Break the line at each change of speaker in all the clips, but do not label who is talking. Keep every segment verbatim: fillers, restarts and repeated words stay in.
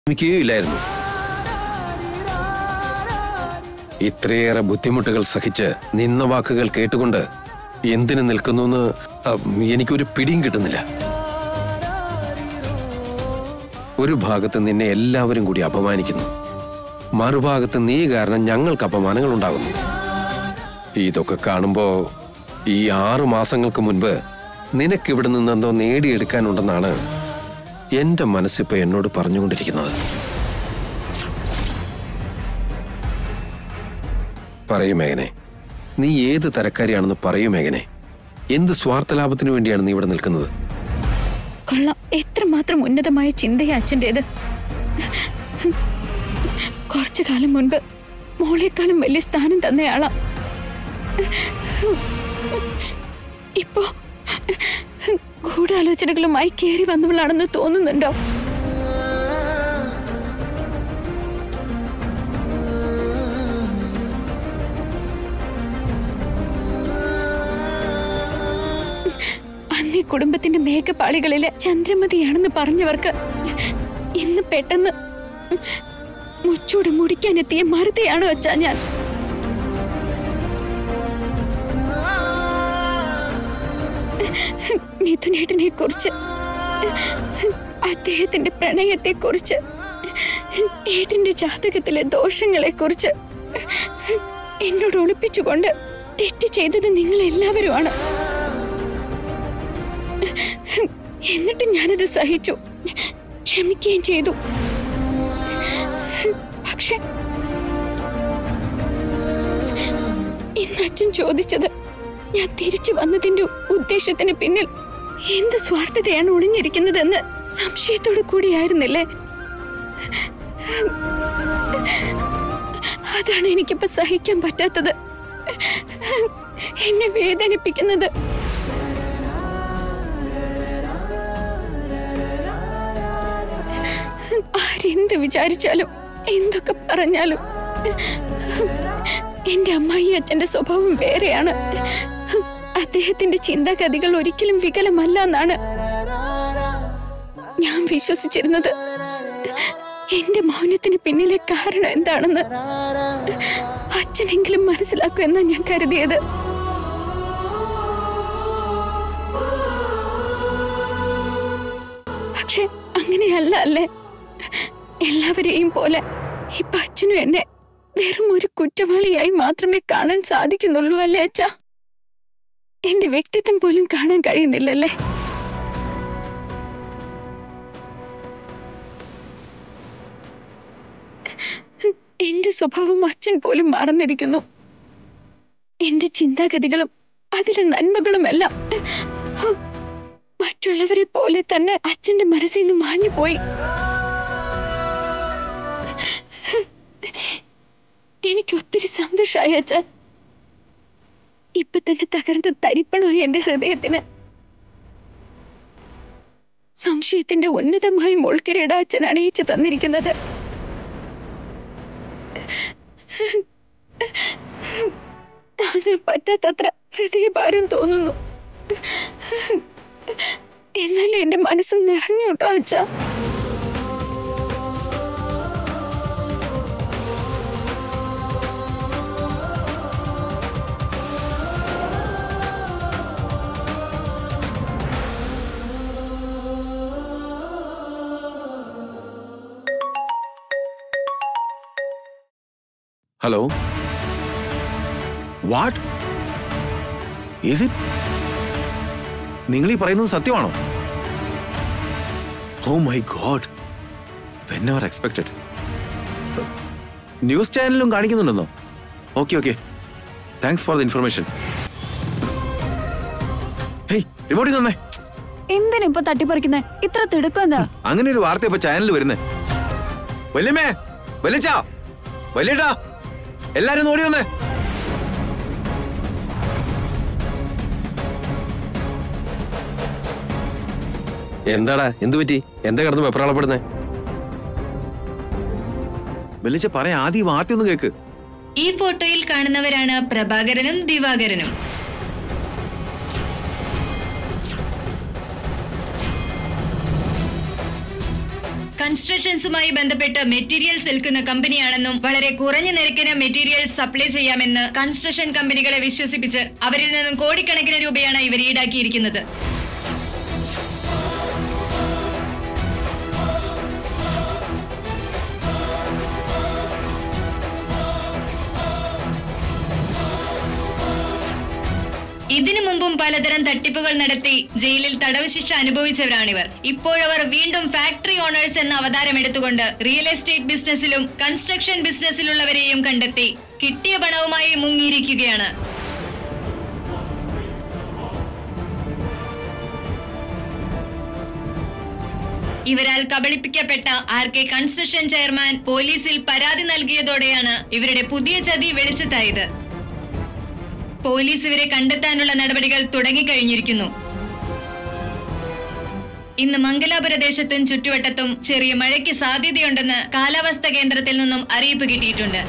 ശ്രമിക്കുകയില്ലായിരുന്നു. ഇത്രയേറെ ബുദ്ധിമുട്ടുകൾ സഹിച്ച് നിന്ന വാക്കുകൾ കേട്ടുകൊണ്ട് എന്തിനു നിൽക്കുന്നു എന്ന് എനിക്കൊരു പിടിയും കിട്ടുന്നില്ല. ഒരു ഭാഗത്ത് നിന്നെ എല്ലാവരും കൂടി അപമാനിക്കുന്നു, മറുഭാഗത്ത് നീ കാരണം ഞങ്ങൾക്ക് അപമാനങ്ങൾ ഉണ്ടാകുന്നു. ഇതൊക്കെ കാണുമ്പോ ഈ ആറു മാസങ്ങൾക്ക് മുൻപ് നിനക്കിവിടെ നിന്നെന്തോ നേടിയെടുക്കാനുണ്ടെന്നാണ് എന്റെ മനസ്സിപ്പോ എന്നോട് പറഞ്ഞുകൊണ്ടിരിക്കുന്നത്. പറയൂ മേഘനെ, നീ ഏത് തരക്കാരിയാണെന്ന് പറയൂ മേഘനെ. എന്ത് സ്വാർത്ഥ ലാഭത്തിനു വേണ്ടിയാണ് നീ ഇവിടെ നിൽക്കുന്നത്?
കൊള്ളാം, എത്രമാത്രം ഉന്നതമായ ചിന്തയാ അച്ഛൻ്റെത്. കുറച്ചു കാലം മുൻപ് മോളെക്കാളും വലിയ സ്ഥാനം തന്നയാളാ. ഇപ്പോ ഗൂഢാലോചനകളുമായി കയറി വന്നവളാണെന്ന് തോന്നുന്നുണ്ടോ? അന്നീ കുടുംബത്തിന്റെ മേഘപാളികളിലെ ചന്ദ്രമതിയാണെന്ന് പറഞ്ഞവർക്ക് ഇന്ന് പെട്ടെന്ന് മുച്ചൂട് മുടിക്കാനെത്തിയ മറുതയാണോ അച്ഛാ ഞാൻ? മിഥുനേട്ടനെ കുറിച്ച്, അദ്ദേഹത്തിന്റെ പ്രണയത്തെ കുറിച്ച്, ഏട്ടന്റെ ജാതകത്തിലെ ദോഷങ്ങളെ കുറിച്ച് എന്നോട് ഒളിപ്പിച്ചുകൊണ്ട് തെറ്റ് ചെയ്തത് നിങ്ങൾ എല്ലാവരുമാണ്. എന്നിട്ട് ഞാനത് സഹിച്ചു, ക്ഷമിക്കുകയും ചെയ്തു. പക്ഷെ ഇന്ന് അച്ഛൻ ചോദിച്ചത് ഞാൻ തിരിച്ചു വന്നതിന്റെ ഉദ്ദേശത്തിന് പിന്നിൽ എന്ത് സ്വാർത്ഥതയാണ് ഒളിഞ്ഞിരിക്കുന്നതെന്ന് സംശയത്തോടു കൂടിയായിരുന്നില്ലേ? അതാണ് എനിക്കിപ്പോ സഹിക്കാൻ പറ്റാത്തത്, എന്നെ വേദനിപ്പിക്കുന്നത്. ആരെന്ത് വിചാരിച്ചാലും എന്തൊക്കെ പറഞ്ഞാലും എന്റെ അമ്മായി അച്ഛന്റെ സ്വഭാവം വേറെയാണ്. അദ്ദേഹത്തിന്റെ ചിന്താഗതികൾ ഒരിക്കലും വികലമല്ല എന്നാണ് ഞാൻ വിശ്വസിച്ചിരുന്നത്. എന്റെ മൗനത്തിന് പിന്നിലെ കാരണം എന്താണെന്ന് അച്ഛനെങ്കിലും മനസ്സിലാക്കുമെന്നാ ഞാൻ കരുതിയത്. പക്ഷെ അങ്ങനെയല്ല അല്ലേ? എല്ലാവരെയും പോലെ ഇപ്പൊ അച്ഛനും എന്നെ വെറും ഒരു കുറ്റവാളിയായി മാത്രമേ കാണാൻ സാധിക്കുന്നുള്ളൂ അല്ലേ അച്ഛാ? എന്റെ വ്യക്തിത്വം പോലും കാണാൻ കഴിയുന്നില്ലല്ലേ? എന്റെ സ്വഭാവം അച്ഛൻ പോലും മറന്നിരിക്കുന്നു. എന്റെ ചിന്താഗതികളും അതിലെ നന്മകളുമെല്ലാം മറ്റുള്ളവരെ പോലെ തന്നെ അച്ഛന്റെ മനസ്സിൽ നിന്ന് മാഞ്ഞു പോയി. എനിക്ക് ഒത്തിരി സന്തോഷമായി അച്ഛൻ. ഇപ്പൊ തന്നെ തകർന്ന് തരിപ്പണോ എന്റെ ഹൃദയത്തിന്. സംശയത്തിന്റെ ഉന്നതമായ മുൾക്കിരീട അച്ഛൻ അണിയിച്ചു തന്നിരിക്കുന്നത്. താങ്ങാൻ പറ്റാത്തത്ര ഹൃദയഭാരം തോന്നുന്നു. എന്നാലും എന്റെ മനസ്സ് നിറഞ്ഞോട്ടോ അച്ഛാ.
Hello, what is it? നിങ്ങൾ ഈ പറയുന്നത് സത്യമാണോ? Oh my god, when never expected. News ചാനലിലും കാണിക്കുന്നുണ്ടെന്നോ? Okay okay, thanks for the information. Hey, റിമോട്ടിംഗ് തന്നേ.
എന്തിനാ ഇപ്പൊ തട്ടിപ്പറിക്കുന്നേ? ഇത്ര തിടുക്കം എന്താ?
അങ്ങനെ ഒരു വാർത്ത ഇപ്പൊ ചാനലിൽ വരുന്നേ. വല്യമ്മേ, വല്യച്ചാ, വല്യേട്ടാ, എല്ലാരും ഓടി വന്നേ. എന്താടാ, എന്തു പറ്റി? എന്താ കിടന്ന് വെപ്രാളപ്പെടുന്നേ? വല്യച്ച പറയാ, ആദ്യം വാർത്ത ഒന്ന് കേക്ക്.
ഈ ഫോട്ടോയിൽ കാണുന്നവരാണ് പ്രഭാകരനും ദിവാകരനും. കൺസ്ട്രക്ഷൻസുമായി ബന്ധപ്പെട്ട് മെറ്റീരിയൽസ് വിൽക്കുന്ന കമ്പനിയാണെന്നും വളരെ കുറഞ്ഞ നിരക്കിന് മെറ്റീരിയൽസ് സപ്ലൈ ചെയ്യാമെന്ന് കൺസ്ട്രക്ഷൻ കമ്പനികളെ വിശ്വസിപ്പിച്ച് അവരിൽ നിന്നും കോടിക്കണക്കിന് രൂപയാണ് ഇവർ ഈടാക്കിയിരിക്കുന്നത്. ഇതിനു മുമ്പും പലതരം തട്ടിപ്പുകൾ നടത്തി ജയിലിൽ തടവ് ശിക്ഷ അനുഭവിച്ചവരാണിവർ. ഇപ്പോഴവർ വീണ്ടും ഫാക്ടറി ഓണേഴ്സ് എന്ന അവതാരം എടുത്തുകൊണ്ട് റിയൽ എസ്റ്റേറ്റ് ബിസിനസ്സിലും കൺസ്ട്രക്ഷൻ ബിസിനസ്സിലുള്ളവരെയും കണ്ടെത്തി കിട്ടിയ പണവുമായി മുങ്ങിയിരിക്കുകയാണ്. ഇവരാൽ കബളിപ്പിക്കപ്പെട്ട ആർ കെ കൺസ്ട്രക്ഷൻ ചെയർമാൻ പോലീസിൽ പരാതി നൽകിയതോടെയാണ് ഇവരുടെ പുതിയ ചതി വെളിച്ചത്തായത്. പോലീസ് ഇവരെ കണ്ടെത്താനുള്ള നടപടികൾ തുടങ്ങിക്കഴിഞ്ഞിരിക്കുന്നു. ഇന്ന് മംഗലാപുരദേശത്തും ചുറ്റുവട്ടത്തും ചെറിയ മഴയ്ക്ക് സാധ്യതയുണ്ടെന്ന് കാലാവസ്ഥാ കേന്ദ്രത്തിൽ നിന്നും അറിയിപ്പ് കിട്ടിയിട്ടുണ്ട്.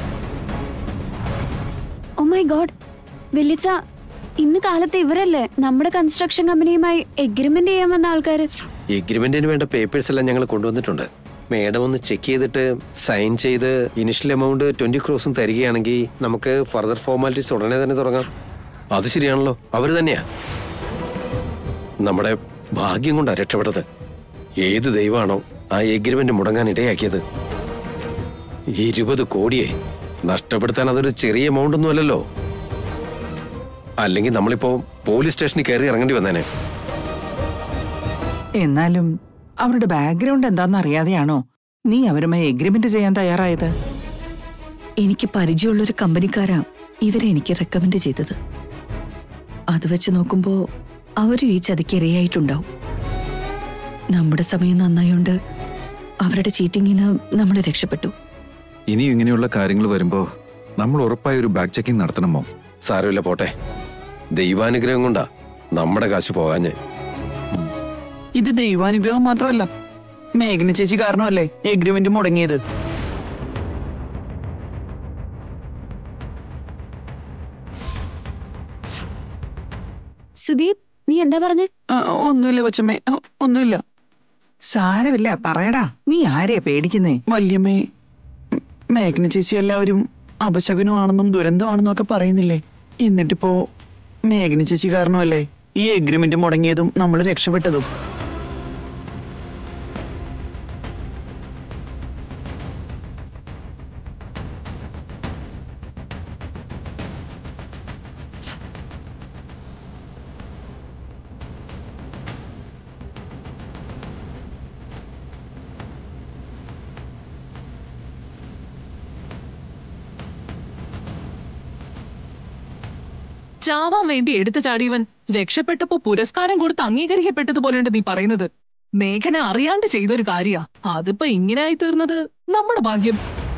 ഓ മൈ ഗോഡ്, വെല്ലിച്ച, ഇന്ന് കാലത്ത് ഇവരല്ലേ നമ്മുടെ കൺസ്ട്രക്ഷൻ കമ്പനിയുമായി എഗ്രിമെന്റ് ചെയ്യാൻ വന്ന ആൾക്കാര്?
എഗ്രിമെന്റിന് വേണ്ട പേപ്പേഴ്സ് എല്ലാം ഞങ്ങൾ കൊണ്ടുവന്നിട്ടുണ്ട്. മേഡം ഒന്ന് ചെക്ക് ചെയ്തിട്ട് സൈൻ ചെയ്ത് ഇനിഷ്യൽ എമൗണ്ട് ട്വന്റി ക്രോസും തരികയാണെങ്കിൽ നമുക്ക് ഫർദർ ഫോർമാലിറ്റീസ് ഉടനെ തന്നെ തുടങ്ങാം. അത് ശരിയാണല്ലോ, അവര് തന്നെയാ. നമ്മുടെ ഭാഗ്യം കൊണ്ടാ രക്ഷപ്പെട്ടത്. ഏത് ദൈവമാണോ ആ എഗ്രിമെന്റ് മുടങ്ങാൻ ഇടയാക്കിയത്? ഇരുപത് കോടിയെ നഷ്ടപ്പെടുത്താൻ അതൊരു ചെറിയ എമൗണ്ട് ഒന്നും അല്ലല്ലോ. അല്ലെങ്കിൽ നമ്മളിപ്പോ പോലീസ് സ്റ്റേഷനിൽ കയറി ഇറങ്ങേണ്ടി വന്നേനെ.
എന്നാലും അവരുടെ ബാക്ക്ഗ്രൗണ്ട് എന്താണെന്ന് അറിയാതെയാണോ നീ അവരുമായി എഗ്രിമെന്റ് ചെയ്യാൻ തയ്യാറായത്?
എനിക്ക് പരിചയമുള്ളൊരു കമ്പനിക്കാരാ ഇവരെ എനിക്ക് റെക്കമെൻഡ് ചെയ്തത്. അത് വെച്ച് നോക്കുമ്പോ അവരും ഈ ചതിക്ക് ഇരയായിട്ടുണ്ടാവും. നമ്മുടെ സമയം നന്നായോണ്ട് അവരുടെ ചീറ്റിങ്ങിന് നമ്മൾ രക്ഷപ്പെട്ടു.
ഇനി ഇങ്ങനെയുള്ള കാര്യങ്ങൾ വരുമ്പോ നമ്മൾ ഉറപ്പായ ഒരു ബാക്ക് ചെക്കിംഗ് നടത്തണമോ?
സാരമില്ല, പോട്ടെ. ദൈവാനുഗ്രഹം കൊണ്ടാ നമ്മുടെ കാശ് പോകാഞ്ഞ്.
ഇത് ദൈവാനുഗ്രഹം മാത്രമല്ല, മേഘന ചേച്ചി കാരണമല്ലേ എഗ്രിമെന്റ് മുടങ്ങിയത്.
സുദീപ്, നീ എന്താ പറഞ്ഞേ?
ഒന്നുമില്ല കൊച്ചമ്മേ, ഒന്നുമില്ല.
സാരമില്ല, പറയടാ. നീ ആരെയാ പേടിക്കുന്നേ?
വല്യമ്മേ, മേഘന ചേച്ചി എല്ലാവരും അപശകുനമാണെന്നും ദുരന്തമാണെന്നും ഒക്കെ പറയുന്നില്ലേ? എന്നിട്ടിപ്പോ മേഘന ചേച്ചി കാരണമല്ലേ ഈ എഗ്രിമെന്റ് മുടങ്ങിയതും നമ്മൾ രക്ഷപ്പെട്ടതും.
ചാവാൻ വേണ്ടി എടുത്തു ചാടിയവൻ രക്ഷപ്പെട്ടപ്പോ പുരസ്കാരം കൊടുത്ത് അംഗീകരിക്കപ്പെട്ടതുപോലെയുണ്ട് നീ പറയുന്നത്. മേഘന അറിയാണ്ട് ചെയ്തൊരു കാര്യ, അതിപ്പോ ഇങ്ങനെയായി തീർന്നത് നമ്മുടെ ഭാഗ്യം.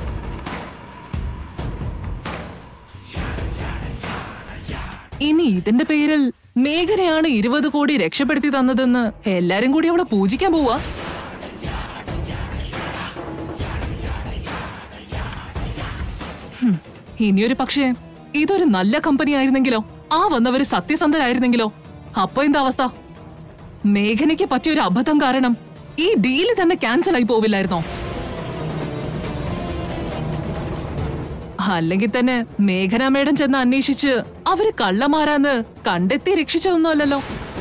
ഇനി ഇതിന്റെ പേരിൽ മേഘനയാണ് ഇരുപത് കോടി രക്ഷപ്പെടുത്തി തന്നതെന്ന് എല്ലാരും കൂടി അവളെ പൂജിക്കാൻ പോവാ. ഇനിയൊരു പക്ഷേ ഇതൊരു നല്ല കമ്പനി ആയിരുന്നെങ്കിലോ, ആ വന്നവര് സത്യസന്ധരായിരുന്നെങ്കിലോ, അപ്പൊ എന്താ അവസ്ഥ? മേഘനയ്ക്ക് പറ്റിയൊരു അബദ്ധം കാരണം ഈ ഡീല് തന്നെ ക്യാൻസൽ ആയി പോവില്ലായിരുന്നോ? അല്ലെങ്കിൽ തന്നെ മേഘന മേഡം ചെന്ന് അന്വേഷിച്ച് അവര് കള്ളമാരാന്ന് കണ്ടെത്തി രക്ഷിച്ചതൊന്നുമല്ലല്ലോ.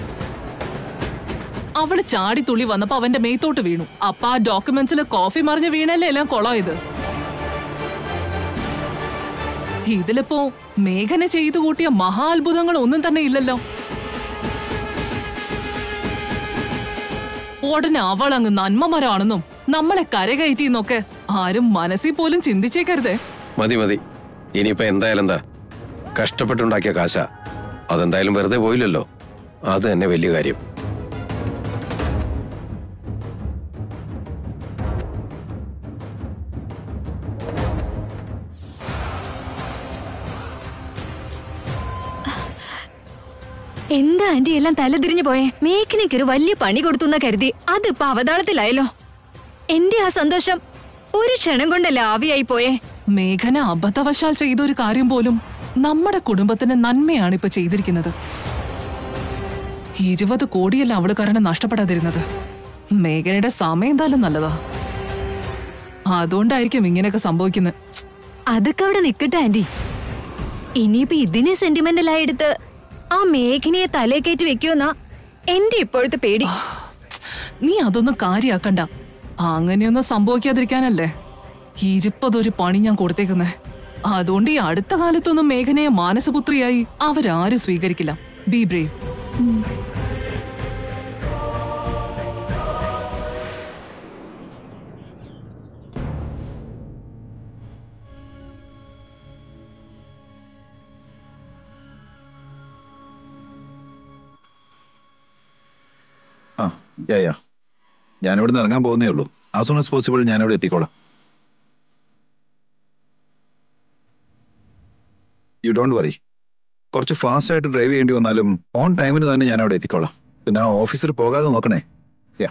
അവള് ചാടി തുള്ളി വന്നപ്പോ അവന്റെ മേത്തോട്ട് വീണു. അപ്പൊ ആ ഡോക്യുമെന്റ്സിൽ കോഫി മറിഞ്ഞ് വീണല്ലേ എല്ലാം കൊളായത്. ഇതിലിപ്പോ മേഘന ചെയ്തു കൂട്ടിയ മഹാ അത്ഭുതങ്ങൾ ഒന്നും തന്നെ ഇല്ലല്ലോ. ഉടനെ അവൾ അങ്ങ് നന്മമരാണെന്നും നമ്മളെ കരകയറ്റിന്നൊക്കെ ആരും മനസ്സിൽ പോലും ചിന്തിച്ചേക്കരുതേ.
മതി മതി, ഇനിയിപ്പോ എന്തായാലും എന്താ, കഷ്ടപ്പെട്ടുണ്ടാക്കിയ കാശ, അതെന്തായാലും വെറുതെ പോയില്ലല്ലോ. അത് തന്നെ വലിയ കാര്യം.
എന്താ ആന്റി എല്ലാം തലതിരിഞ്ഞു പോയേ? മേഘനയ്ക്കൊരു വലിയ പണി കൊടുത്തുന്ന കരുതി അതിപ്പോ അവതാളത്തിലായല്ലോ. എന്റെ ആ സന്തോഷം ഒരു ക്ഷണം കൊണ്ടല്ല ആവിയായി പോയേ.
മേഘന അബദ്ധവശാൽ ചെയ്തൊരു കാര്യം പോലും നമ്മുടെ കുടുംബത്തിന് നന്മയാണ് ഇപ്പൊ ചെയ്തിരിക്കുന്നത്. ഇരുപത് കോടിയല്ല അവള് കാരണം നഷ്ടപ്പെടാതിരുന്നത്. മേഘനയുടെ സമയം എന്തായാലും നല്ലതാ. അതുകൊണ്ടായിരിക്കും ഇങ്ങനെയൊക്കെ സംഭവിക്കുന്നത്.
അതൊക്കെ അവിടെ നിക്കട്ടെ ആന്റി. ഇനിയിപ്പോ ഇതിനെ സെന്റിമെന്റലായി എടുത്ത് ആ മേഘനയെ തലേ കയറ്റി വെക്കുമെന്നാ എന്റെ ഇപ്പോഴത്തെ പേടി.
നീ അതൊന്നും കാര്യാക്കണ്ട. അങ്ങനെയൊന്നും സംഭവിക്കാതിരിക്കാനല്ലേ ഇരുപതൊരു പണി ഞാൻ കൊടുത്തേക്കുന്നേ. അതുകൊണ്ട് ഈ അടുത്ത കാലത്തൊന്നും മേഘനയെ മാനസപുത്രിയായി അവരാരും സ്വീകരിക്കില്ല. Be brave.
ആ യാ യാ ഞാനിവിടെ നിന്ന് ഇറങ്ങാൻ പോകുന്നേ ഉള്ളൂ. ആസ് സൂൺ ആസ് പോസിബിൾ ഞാനിവിടെ എത്തിക്കോളാം. You don't worry. കുറച്ച് ഫാസ്റ്റ് ആയിട്ട് ഡ്രൈവ് ചെയ്യേണ്ടി വന്നാലും ഓൺ ടൈമിന് തന്നെ ഞാൻ അവിടെ എത്തിക്കോളാം. പിന്നെ ആ ഓഫീസർ പോകാതെ നോക്കണേ. യാ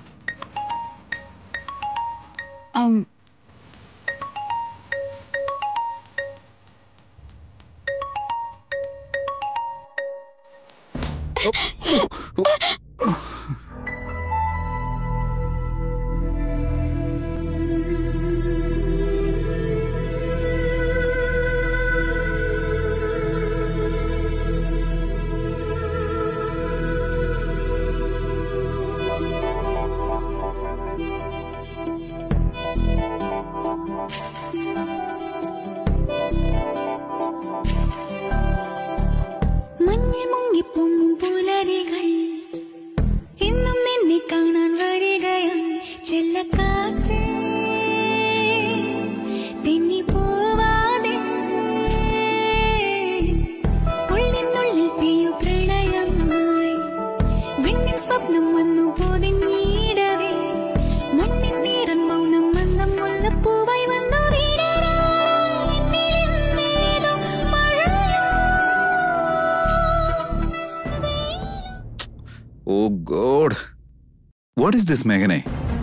Oh God. What is this, Meghane?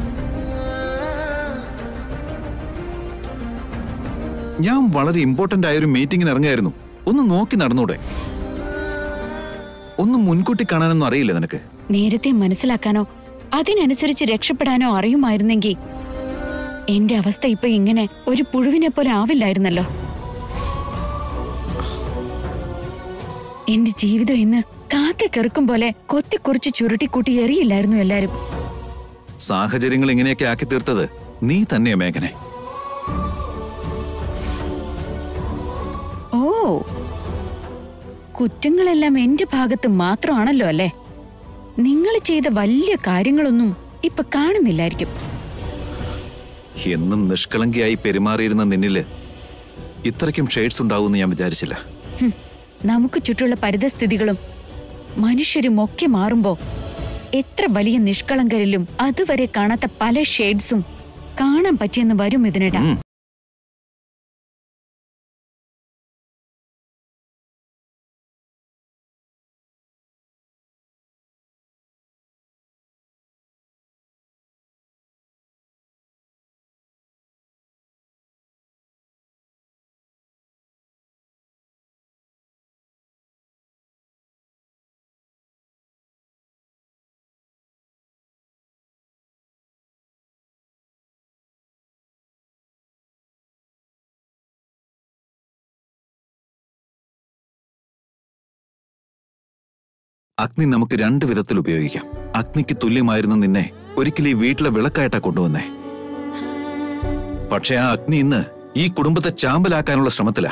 ഞാൻ വളരെ ഇമ്പോർട്ടന്റ് ആയ ഒരു മീറ്റിംഗിന് ഇറങ്ങായിരുന്നു. ഒന്ന് നോക്കി നടന്നൂടെ? ഒന്നും മുൻകൂട്ടി കാണാനൊന്നും അറിയില്ല നിനക്ക്?
നേരത്തെ മനസ്സിലാക്കാനോ അതിനനുസരിച്ച് രക്ഷപ്പെടാനോ അറിയുമായിരുന്നെങ്കിൽ എന്റെ അവസ്ഥ ഇപ്പൊ ഇങ്ങനെ ഒരു പുഴുവിനെ പോലെ ആവില്ലായിരുന്നല്ലോ. എന്റെ ജീവിതം ഇന്ന് കാക്ക കെറുക്കും പോലെ കൊത്തിക്കുറിച്ച് ചുരുട്ടിക്കൂട്ടി എറിയില്ലായിരുന്നു എല്ലാരും.
സാഹചര്യങ്ങൾ ഇങ്ങനെയൊക്കെ ആക്കി തീർത്തത് നീ തന്നെയാ മേഘനെ.
ഓ, കുറ്റങ്ങളെല്ലാം എന്റെ ഭാഗത്ത് മാത്രമാണല്ലോ അല്ലേ? നിങ്ങൾ ചെയ്ത വലിയ കാര്യങ്ങളൊന്നും ഇപ്പൊ കാണുന്നില്ലായിരിക്കും.
എന്നും നിഷ്കളങ്കിയായി പെരുമാറിയിരുന്ന നിന്നില് ഇത്രയ്ക്കും ഷെയ്ഡ്സ് ഉണ്ടാവുമെന്ന് ഞാൻ വിചാരിച്ചില്ല.
നമുക്ക് ചുറ്റുള്ള പരിതസ്ഥിതികളും മനുഷ്യരും ഒക്കെ മാറുമ്പോ എത്ര വലിയ നിഷ്കളങ്കരിലും അതുവരെ കാണാത്ത പല ഷെയ്ഡ്സും കാണാൻ പറ്റിയെന്ന് വരും ഇതിനിടാ.
അഗ്നി നമുക്ക് രണ്ടു വിധത്തിൽ ഉപയോഗിക്കാം. അഗ്നിക്ക് തുല്യമായിരുന്ന നിന്നെ ഒരിക്കലും ഈ വീട്ടിലെ വിളക്കായിട്ടാ കൊണ്ടുവന്നേ. പക്ഷെ ആ അഗ്നി ഇന്ന് ഈ കുടുംബത്തെ ചാമ്പലാക്കാനുള്ള ശ്രമത്തിലാ.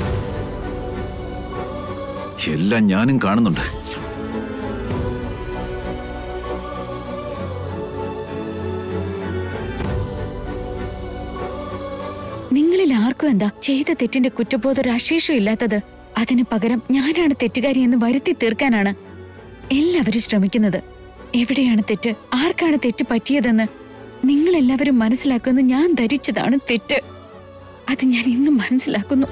എല്ലാം ഞാനും കാണുന്നുണ്ട്.
നിങ്ങളിൽ ആർക്കും എന്താ ചെയ്ത തെറ്റിന്റെ കുറ്റബോധം ഒരു അശേഷം ഇല്ലാത്തത്? അതിന് പകരം ഞാനാണ് തെറ്റുകാരി എന്ന് വരുത്തി തീർക്കാനാണ് എല്ലാവരും ശ്രമിക്കുന്നത്. എവിടെയാണ് തെറ്റ്, ആർക്കാണ് തെറ്റ് പറ്റിയതെന്ന് നിങ്ങൾ എല്ലാവരും മനസ്സിലാക്കുമെന്ന് ഞാൻ ധരിച്ചതാണ് തെറ്റ്. അത് ഞാൻ ഇന്നും മനസ്സിലാക്കുന്നു.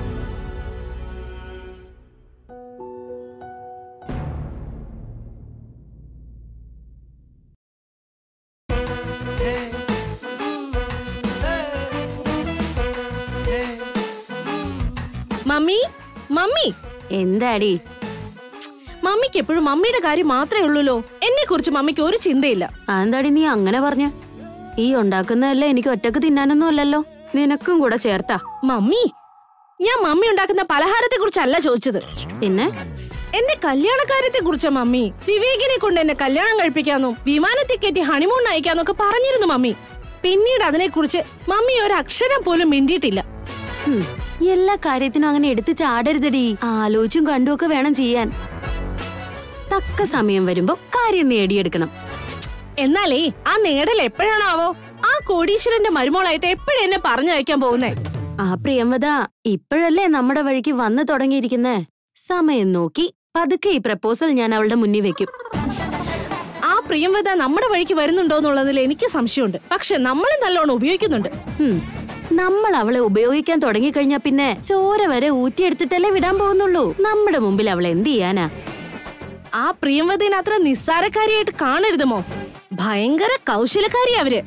Mummy, mummy.
എന്താടി?
മമ്മിക്ക് എപ്പോഴും മമ്മിയുടെ കാര്യം മാത്രമേ ഉള്ളൂല്ലോ. എന്നെ കുറിച്ച് മമ്മിക്ക് ഒരു ചിന്തയില്ല.
എന്താടി നീ അങ്ങനെ പറഞ്ഞ? ഈ ഉണ്ടാക്കുന്നതല്ലേ എനിക്ക് ഒറ്റക്ക് തിന്നാനൊന്നും അല്ലല്ലോ, നിനക്കും കൂടെ ചേർത്താ.
മമ്മി, ഞാൻ മമ്മി ഉണ്ടാക്കുന്ന പലഹാരത്തെ കുറിച്ചല്ല ചോദിച്ചത്.
പിന്നെ
എന്റെ കല്യാണക്കാര്യത്തെ കുറിച്ചാ മമ്മി. വിവേകിനെ കൊണ്ട് എന്നെ കല്യാണം കഴിപ്പിക്കാന്നും വിമാന ടിക്കറ്റ് ഹണിമൂൺ അയക്കാന്നൊക്കെ പറഞ്ഞിരുന്നു മമ്മി. പിന്നീട് അതിനെ കുറിച്ച് മമ്മി ഒരു അക്ഷരം പോലും മിണ്ടിയിട്ടില്ല.
എല്ലാ കാര്യത്തിനും അങ്ങനെ എടുത്തു ചാടരുതടി. ആലോചിച്ചും കണ്ടുമൊക്കെ വേണം ചെയ്യാൻ. തക്ക സമയം വരുമ്പോ കാര്യം നേടിയെടുക്കണം.
എന്നാലേ ആ നേടൽ എപ്പോഴാണാവോ? ആ കോടീശ്വരന്റെ മരുമോളായിട്ട് എപ്പോഴും എന്നെ പറഞ്ഞയക്കാൻ പോകുന്നേ?
ആ പ്രിയംവദ ഇപ്പോഴല്ലേ നമ്മുടെ വഴിക്ക് വന്നു തുടങ്ങിയിരിക്കുന്നേ. സമയം നോക്കി പതുക്കെ ഈ പ്രപ്പോസൽ ഞാൻ അവളുടെ മുന്നിൽ വെക്കും.
ആ പ്രിയംവദ നമ്മുടെ വഴിക്ക് വരുന്നുണ്ടോന്നുള്ളതിൽ എനിക്ക് സംശയമുണ്ട്. പക്ഷെ നമ്മളും നല്ലോണം ഉപയോഗിക്കുന്നുണ്ട്.
നമ്മൾ അവളെ ഉപയോഗിക്കാൻ തുടങ്ങിക്കഴിഞ്ഞാ പിന്നെ ചോര വരെ ഊറ്റിയെടുത്തിട്ടല്ലേ വിടാൻ പോകുന്നുള്ളൂ. നമ്മുടെ മുമ്പിൽ അവൾ എന്ത് ചെയ്യാനാ?
ആ പ്രിയംവദനെ അത്ര നിസ്സാരക്കാരിയായിട്ട് കാണരുതുമോ? ഭയങ്കര കൗശലക്കാരി അവര്.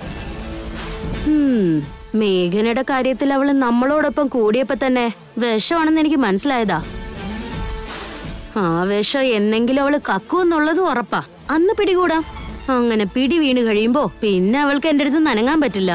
മേഘനയുടെ കാര്യത്തിൽ അവള് നമ്മളോടൊപ്പം കൂടിയപ്പോ തന്നെ വിഷമാണെന്ന് എനിക്ക് മനസ്സിലായതാ. ആ വിഷം എന്നെങ്കിലും അവള് കക്കുമെന്നുള്ളതും ഉറപ്പാ. അന്ന് പിടികൂടാം. അങ്ങനെ പിടി വീണ് കഴിയുമ്പോ പിന്നെ അവൾക്ക് എന്റെ അടുത്ത് നനങ്ങാൻ പറ്റില്ല.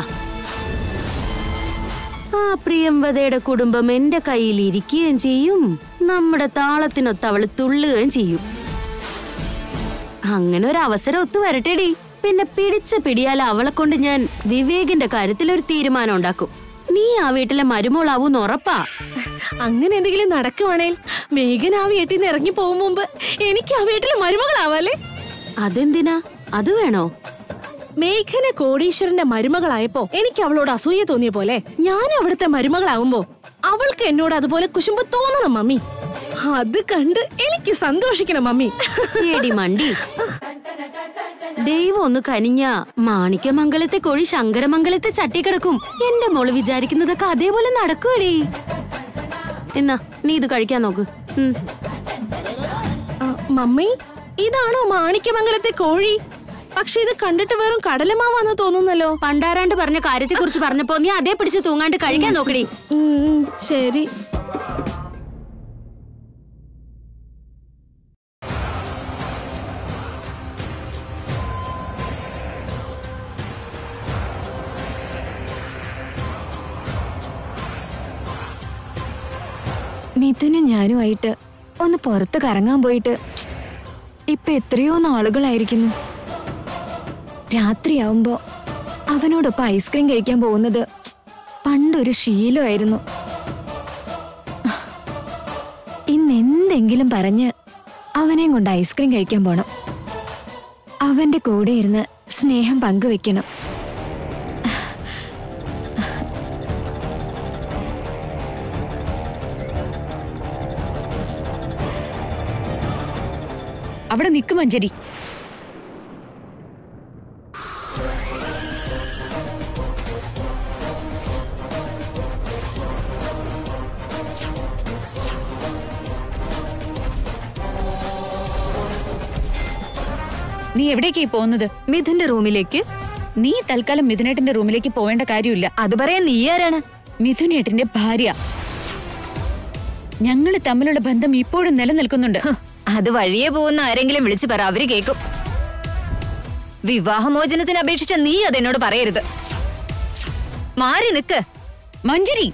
ആ പ്രിയംവദയുടെ കുടുംബം എന്റെ കയ്യിൽ ഇരിക്കുകയും ചെയ്യും, നമ്മുടെ താളത്തിനൊത്ത് അവള് തുള്ളുകയും ചെയ്യും. അങ്ങനെ ഒരു അവസരം ഒത്തു വരട്ടെടി. പിന്നെ പിടിച്ച പിടിയാൽ അവളെ കൊണ്ട് ഞാൻ വിവേകിന്റെ കാര്യത്തിൽ ഒരു തീരുമാനം ഉണ്ടാക്കും. നീ ആ വീട്ടിലെ മരുമോളാവൂന്ന് ഉറപ്പാ.
അങ്ങനെ എന്തെങ്കിലും നടക്കുവാണേൽ മേഘൻ ആ വീട്ടിൽ നിന്ന് ഇറങ്ങി പോകും മുമ്പ് എനിക്ക് ആ വീട്ടിലെ മരുമകളാവാല്ലേ?
അതെന്തിനാ? അത് വേണോ?
മേഘന കോടീശ്വരന്റെ മരുമകളായപ്പോ എനിക്ക് അവളോട് അസൂയ തോന്നിയ പോലെ ഞാൻ അവിടുത്തെ മരുമകളാവുമ്പോ അവൾക്ക് എന്നോട് അതുപോലെ കുശുമ്പ് തോന്നണം മമ്മി. അത് കണ്ട് എനിക്ക് സന്തോഷിക്കണം മമ്മി.
ഏടി മണ്ടി, ദൈവം ഒന്ന് കനിഞ്ഞ മാണിക്യമംഗലത്തെ കോഴി ശങ്കരമംഗലത്തെ ചട്ടി കിടക്കും. എന്റെ മോള് വിചാരിക്കുന്നതൊക്കെ അതേപോലെ നടക്കുവടി. എന്നാ നീ ഇത് കഴിക്കാൻ നോക്ക്.
മമ്മി, ഇതാണോ മാണിക്യമംഗലത്തെ കോഴി? പക്ഷെ ഇത് കണ്ടിട്ട് വെറും കടലമാവാന്ന് തോന്നുന്നല്ലോ.
പണ്ടാരാണ്ട് പറഞ്ഞ കാര്യത്തെ കുറിച്ച് പറഞ്ഞപ്പോ നീ അതേ പിടിച്ച് തൂങ്ങാണ്ട് കഴിക്കാൻ നോക്കടി.
ശരി.
മിഥുനും ഞാനുമായിട്ട് ഒന്ന് പുറത്ത് കറങ്ങാൻ പോയിട്ട് ഇപ്പൊ എത്രയോ നാളുകളായിരിക്കുന്നു. രാത്രിയാവുമ്പോ അവനോടൊപ്പം ഐസ്ക്രീം കഴിക്കാൻ പോകുന്നത് പണ്ടൊരു ശീലമായിരുന്നു. ഇന്ന് എന്തെങ്കിലും പറഞ്ഞ് അവനെയും കൊണ്ട് ഐസ്ക്രീം കഴിക്കാൻ പോണം. അവന്റെ കൂടെ ഇരുന്ന് സ്നേഹം പങ്കുവെക്കണം.
അവിടെ നിക്ക് മഞ്ജരി. നീ എവിടേക്കായി പോകുന്നത്?
മിഥുന്റെ റൂമിലേക്ക്.
നീ തൽക്കാലം മിഥുനേട്ടന്റെ റൂമിലേക്ക് പോവേണ്ട കാര്യമില്ല.
അത് പറയാൻ നീ ആരാണ്?
മിഥുനേട്ടന്റെ ഭാര്യ. ഞങ്ങള് തമ്മിലുള്ള ബന്ധം ഇപ്പോഴും നിലനിൽക്കുന്നുണ്ട്.
അത് വഴിയെ പോകുന്ന ആരെങ്കിലും വിളിച്ചു പറ, അവര് കേക്കും. വിവാഹമോചനത്തിന് അപേക്ഷിച്ച നീ അതെന്നോട് പറയരുത്. മാറി നിക്ക്
മഞ്ജരി.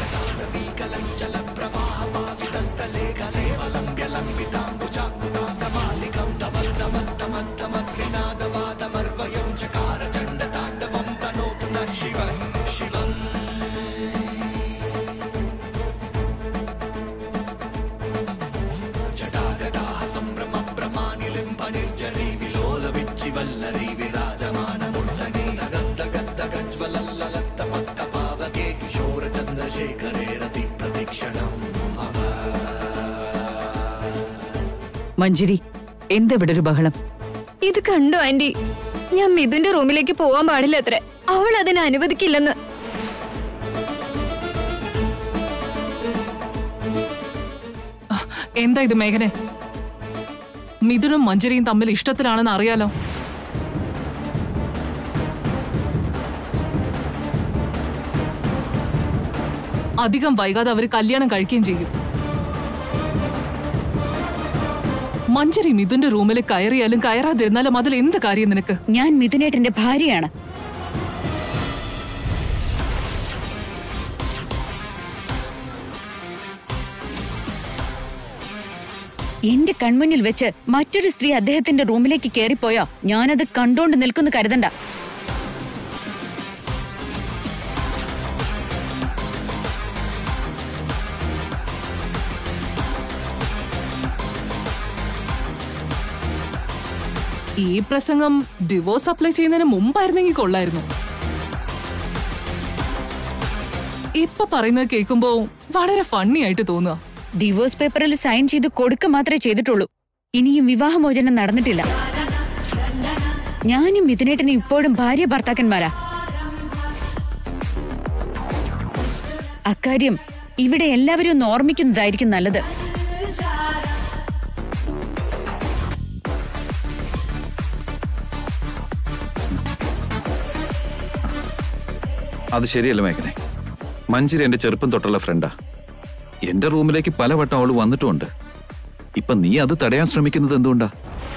മഞ്ജരി, എന്തെവിടെ ഒരു ബഹളം?
ഇത് കണ്ടു ആന്റി, ഞാൻ മിഥുന്റെ റൂമിലേക്ക് പോവാൻ പാടില്ല അത്ര. അവൾ അതിനെ അനുവദിക്കില്ലെന്ന്.
എന്താ ഇത് മേഘനെ? മിഥുനും മഞ്ജരിയും തമ്മിൽ ഇഷ്ടത്തിലാണെന്ന് അറിയാലോ. അധികം വൈകാതെ അവർ കല്യാണം കഴിക്കുകയും ചെയ്യും. മഞ്ജരി മിഥുന്റെ റൂമിൽ കയറിയാലും കയറാതിരുന്നാലും അതിൽ എന്ത് കാര്യം നിനക്ക്?
ഞാൻ മിഥുനേട്ടന്റെ ഭാര്യയാണ്. എന്റെ കൺമുന്നിൽ വെച്ച് മറ്റൊരു സ്ത്രീ അദ്ദേഹത്തിന്റെ റൂമിലേക്ക് കയറിപ്പോയോ ഞാനത് കണ്ടോണ്ട് നിൽക്കുന്നു കരുതണ്ട.
ഈ പ്രസംഗം ഡിവോഴ്സ് അപ്ലൈ ചെയ്യുന്നതിന് മുമ്പായിരുന്നെങ്കിൽ കൊള്ളായിരുന്നു. ഇപ്പൊ പറയുന്നത് കേൾക്കുമ്പോ വളരെ ഫണ്ണി ആയിട്ട് തോന്നുക.
ഡിവോഴ്സ് പേപ്പറിൽ സൈൻ ചെയ്ത് കൊടുക്ക മാത്രമേ ചെയ്തിട്ടുള്ളൂ. ഇനിയും വിവാഹമോചനം നടന്നിട്ടില്ല. ഞാനും മിഥുനേട്ടനും ഇപ്പോഴും ഭാര്യ ഭർത്താക്കന്മാരാ. അക്കാര്യം ഇവിടെ എല്ലാവരും ഒന്ന് ഓർമ്മിക്കുന്നതായിരിക്കും നല്ലത്.
അത് ശരിയല്ല മേഘനെ. മഞ്ജരി എന്റെ ചെറുപ്പം തൊട്ടുള്ള ഫ്രണ്ടാ. എന്റെ റൂമിലേക്ക് പലവട്ടം അവള് വന്നിട്ടുമുണ്ട്. ഇപ്പൊ നീ അത് തടയാൻ ശ്രമിക്കുന്നത് എന്തുകൊണ്ടാ?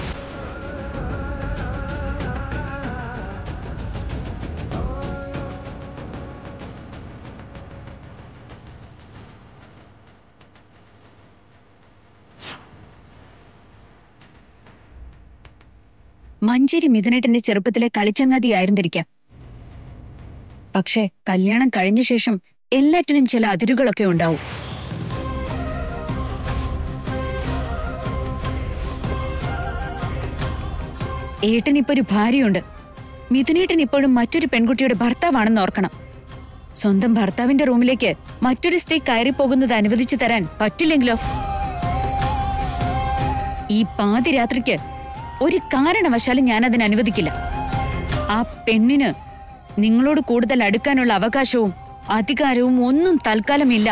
മഞ്ജരി മിഥുനേട്ടന്റെ ചെറുപ്പത്തിലെ കളിച്ചങ്ങാതിയായിരുന്നിരിക്കാം. പക്ഷെ കല്യാണം കഴിഞ്ഞ ശേഷം എല്ലാറ്റിനും ചില അതിരുകളൊക്കെ ഉണ്ടാവും. ഏട്ടനിപ്പോ ഒരു ഭാര്യയുണ്ട്. മിഥുനേട്ടൻ ഇപ്പോഴും മറ്റൊരു പെൺകുട്ടിയുടെ ഭർത്താവാണെന്ന് ഓർക്കണം. സ്വന്തം ഭർത്താവിന്റെ റൂമിലേക്ക് മറ്റൊരു സ്ത്രീ കയറി പോകുന്നത് അനുവദിച്ചു തരാൻ പറ്റില്ലെങ്കിലോ? ഈ പാതിരാത്രിക്ക് ഒരു കാരണവശാലും ഞാൻ അതിന് അനുവദിക്കില്ല. ആ പെണ്ണിന് നിങ്ങളോട് കൂടുതൽ അടുക്കാനുള്ള അവകാശവും അധികാരവും ഒന്നും തൽക്കാലമില്ല.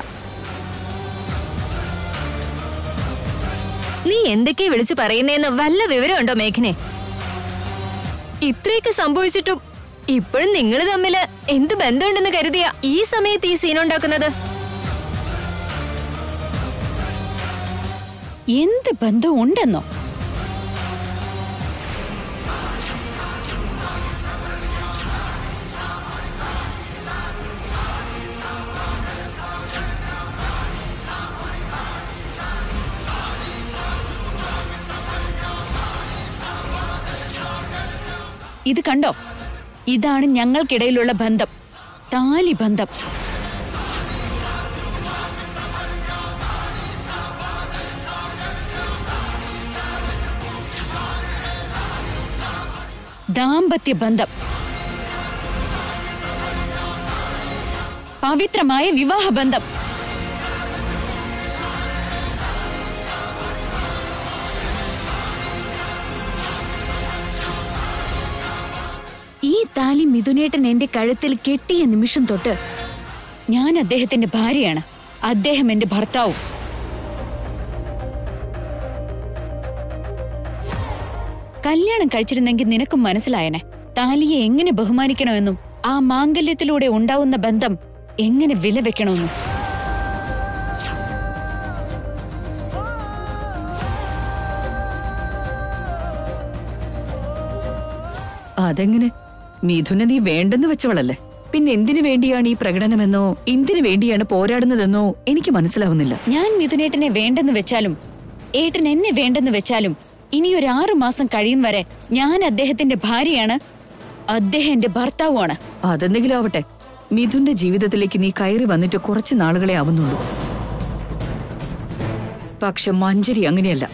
നീ എന്തൊക്കെ വിളിച്ചു പറയുന്നേന്ന് വല്ല വിവരമുണ്ടോ മേഘനെ? ഇത്രയൊക്കെ സംഭവിച്ചിട്ടും ഇപ്പോഴും നിങ്ങൾ തമ്മില് എന്ത് ബന്ധമുണ്ടെന്ന് കരുതിയ ഈ സമയത്ത് ഈ സീനുണ്ടാക്കുന്നത്?
എന്ത് ബന്ധം ഉണ്ടെന്നോ? ഇത് കണ്ടോ? ഇതാണ് ഞങ്ങൾക്കിടയിലുള്ള ബന്ധം, താലി ബന്ധം. ദാമ്പത്യ ബന്ധം, പവിത്രമായ വിവാഹബന്ധം. ഈ താലി മിഥുനേട്ടൻ എന്റെ കഴുത്തിൽ കെട്ടിയ നിമിഷം തൊട്ട് ഞാൻ അദ്ദേഹത്തിന്റെ ഭാര്യയാണ്, അദ്ദേഹം എന്റെ ഭർത്താവും. കല്യാണം കഴിച്ചിരുന്നെങ്കിൽ നിനക്കും മനസ്സിലായനെ താലിയെ എങ്ങനെ ബഹുമാനിക്കണമെന്നും ആ മാംഗല്യത്തിലൂടെ ഉണ്ടാവുന്ന ബന്ധം എങ്ങനെ വില വെക്കണമെന്നും.
അതെങ്ങനെ? മിഥുന നീ വേണ്ടെന്ന് വെച്ചവളല്ലേ? പിന്നെ എന്തിനു വേണ്ടിയാണ് ഈ പ്രകടനമെന്നോ എന്തിനു വേണ്ടിയാണ് പോരാടുന്നതെന്നോ എനിക്ക് മനസ്സിലാവുന്നില്ല.
ഞാൻ മിഥുനേട്ടനെ വേണ്ടെന്ന് വെച്ചാലും ഏട്ടൻ എന്നെ വേണ്ടെന്ന് വെച്ചാലും ഇനി ഒരു ആറു മാസം കഴിയും വരെ ഞാൻ അദ്ദേഹത്തിന്റെ ഭാര്യയാണ്, അദ്ദേഹം എന്റെ ഭർത്താവുമാണ്.
അതെന്തെങ്കിലും ആവട്ടെ, മിഥുന്റെ ജീവിതത്തിലേക്ക് നീ കയറി വന്നിട്ട് കുറച്ച് നാളുകളെ ആവുന്നുള്ളൂ. പക്ഷെ മഞ്ജരി അങ്ങനെയല്ല.